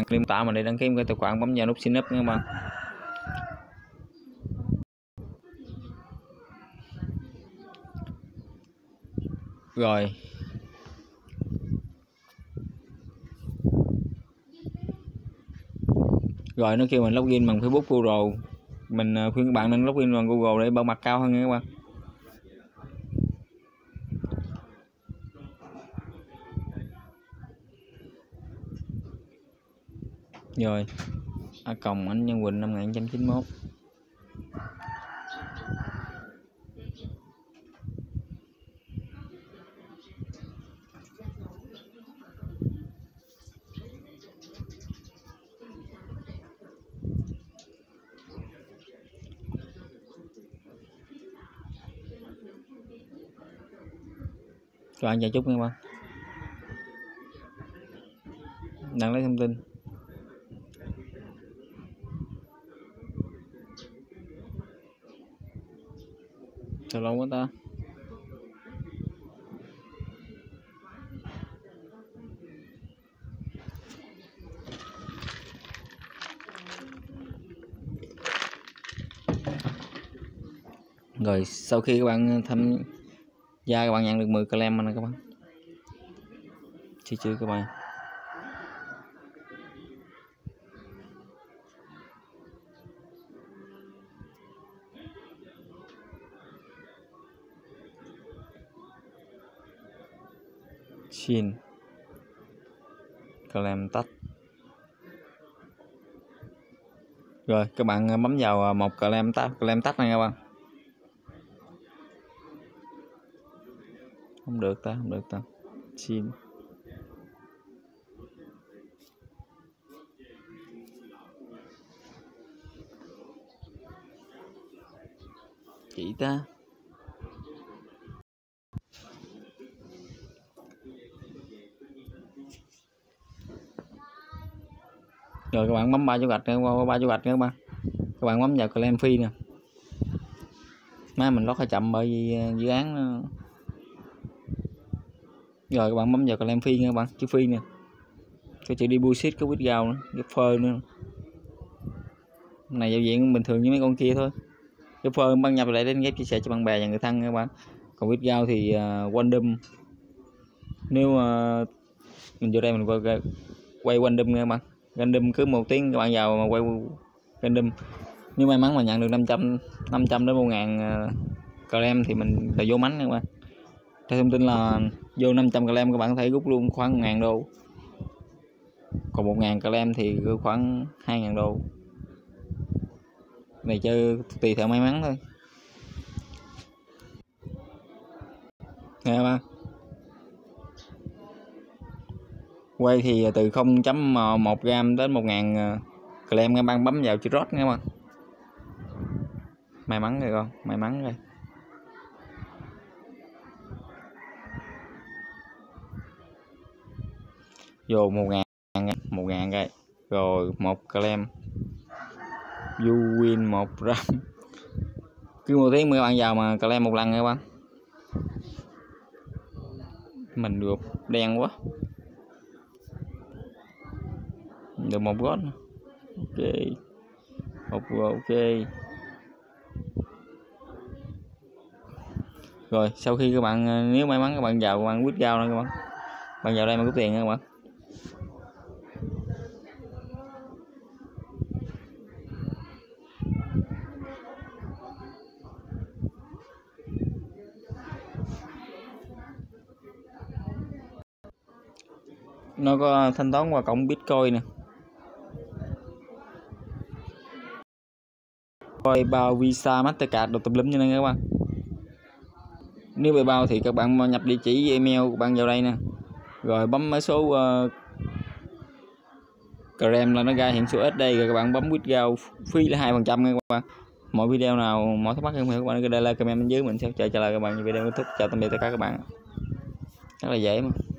Kênh tạo mình để đăng ký cái tài khoản, bấm vào nút sign up nha các bạn. Rồi nó kêu mình login bằng Facebook Google. Mình khuyên các bạn nên login bằng Google để bảo mật cao hơn nha các bạn. Rồi @anh Nhân Quỳnh 5991. Các bạn chờ chút nha các bạn, đang lấy thông tin. Sao lâu quá ta. Rồi sau khi các bạn tham gia, các bạn nhận được 10 claim này các bạn. Chưa các bạn. Xin claim tắt. Rồi các bạn bấm vào một claim tắt này các bạn. Không được ta. Xin chị ta. Rồi các bạn bấm ba dấu gạch nha các bạn. Các bạn bấm vào claim phi nè. Má mình lót hơi chậm bởi vì dự án nó... Rồi các bạn bấm vào claim phi nha các bạn, chữ phi nè. Cái chữ deposit có withdraw nữa, cái phơ nữa. Này giao diện bình thường như mấy con kia thôi. Cái phơ đăng nhập lại đến ghép chia sẻ cho bạn bè và người thân nha các bạn. Còn withdraw thì quantum. Nếu mình vô đây mình quay quantum nha các bạn. Random cứ 1 tiếng các bạn vào mà quay random. Nếu may mắn mà nhận được 500 đến 1000 claim thì mình là vô mánh nha các bạn. Theo thông tin là vô 500 claim các bạn có thể rút luôn khoảng 1000 đô. Còn 1000 claim thì khoảng 2000 đô. Này chơi tùy theo may mắn thôi. Nghe các bạn. Quay thì từ 0.1 gram đến 1000 claim các bạn bấm vào chữ rót nha các bạn. May mắn rồi con, may mắn rồi. Vô 1000 cái. Rồi 1 claim. You win 1 gram. Cứ 1 tiếng các bạn vào mà claim 1 lần nha các bạn. Mình được đen quá. Được 1 gót. Ok. 1 ok. Rồi sau khi các bạn nếu may mắn các bạn vào, các bạn withdraw nữa các bạn. Bạn vào đây mà có tiền nha các bạn. Nó có thanh toán qua cổng Bitcoin nè. PayPal, Visa, Mastercard được tùm lum như này các bạn. Nếu PayPal thì các bạn nhập địa chỉ email của bạn vào đây nè. Rồi bấm mấy số claim là nó ra hiện số SD, rồi các bạn bấm withdraw phí là 2% nha các bạn. Mỗi video nào mỗi thắc mắc các bạn cứ để lại comment bên dưới, mình sẽ trả lời các bạn. Video kết thúc. Chào tạm biệt tất cả các bạn. Rất là dễ mà.